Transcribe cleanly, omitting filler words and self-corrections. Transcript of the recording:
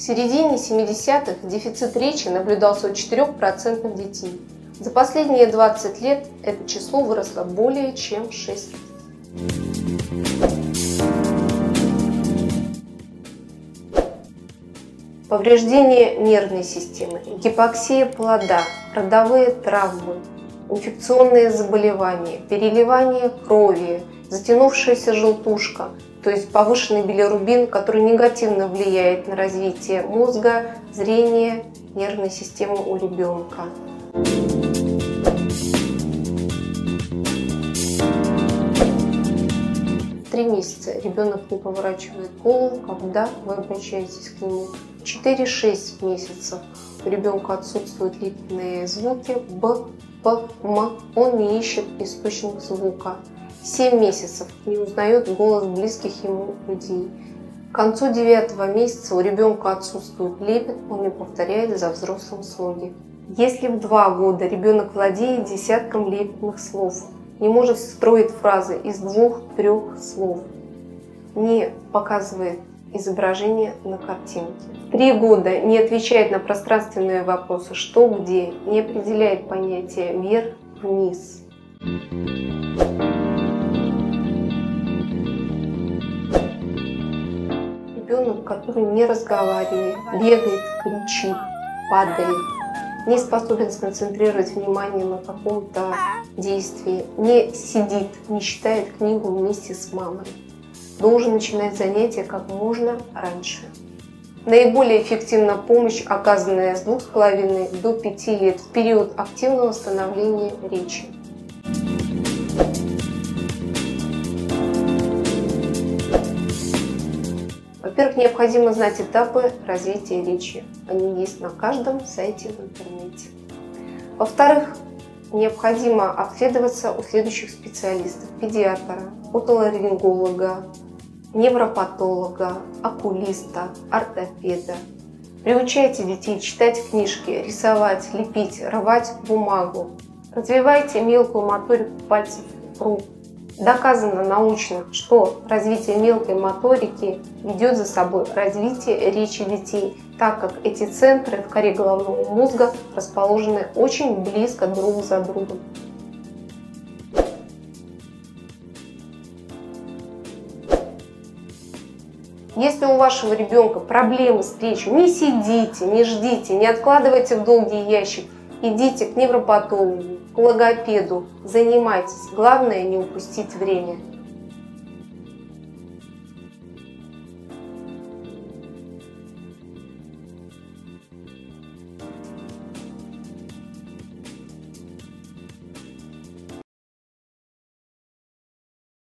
середине 70-х дефицит речи наблюдался у 4% детей. За последние 20 лет это число выросло более чем в 6 раз. Повреждение нервной системы, гипоксия плода, родовые травмы, инфекционные заболевания, переливание крови, затянувшаяся желтушка, то есть повышенный билирубин, который негативно влияет на развитие мозга, зрения, нервной системы у ребенка. В 3 месяца ребенок не поворачивает голову, когда вы обращаетесь к нему. 4-6 месяцев у ребенка отсутствуют липидные звуки Б, П, М, он не ищет источник звука. 7 месяцев не узнает голос близких ему людей. К концу 9-го месяца у ребенка отсутствует лепет, он не повторяет за взрослым слоги. Если в 2 года ребенок владеет десятком лепетных слов, не может строить фразы из 2-3 слов, не показывает изображение на картинке. В 3 года не отвечает на пространственные вопросы «что», «где», не определяет понятие «вверх», «вниз». Ребенок, который не разговаривает, бегает, кричит, падает, не способен сконцентрировать внимание на каком-то действии, не сидит, не читает книгу вместе с мамой, должен начинать занятия как можно раньше. Наиболее эффективна помощь, оказанная с 2,5 до 5 лет в период активного становления речи. Во-первых, необходимо знать этапы развития речи. Они есть на каждом сайте в интернете. Во-вторых, необходимо обследоваться у следующих специалистов: педиатра, отоларинголога, невропатолога, окулиста, ортопеда. Приучайте детей читать книжки, рисовать, лепить, рвать бумагу. Развивайте мелкую моторику пальцев рук. Доказано научно, что развитие мелкой моторики ведет за собой развитие речи детей, так как эти центры в коре головного мозга расположены очень близко друг за другом. Если у вашего ребенка проблемы с речью, не сидите, не ждите, не откладывайте в долгий ящик. Идите к невропатологу, к логопеду, занимайтесь. Главное не упустить время.